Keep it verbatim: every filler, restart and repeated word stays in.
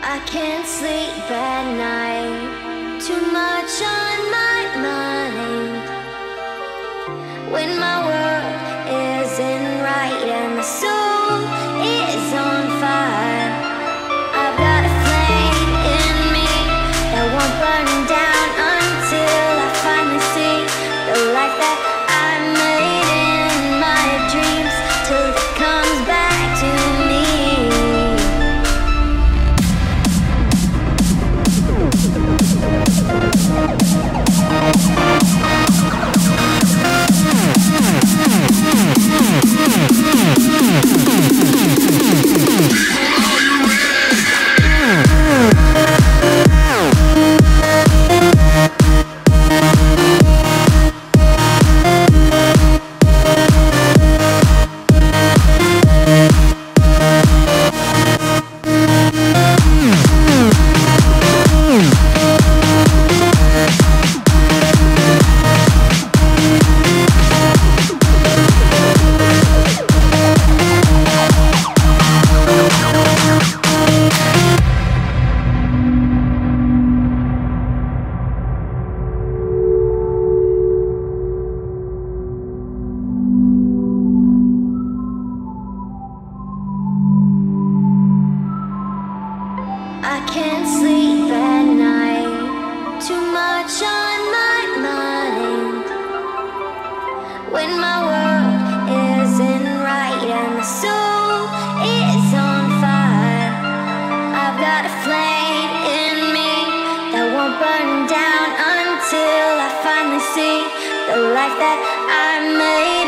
I can't sleep at night, too much on my mind. When my world isn't right and my soul is on fire, I've got a flame in me that won't burn down until I finally see the life that I made in my dreams, till it comes back to me. I can't sleep at night, too much on my mind. When my world isn't right and my soul is on fire, I've got a flame in me that won't burn down until I finally see the life that I made.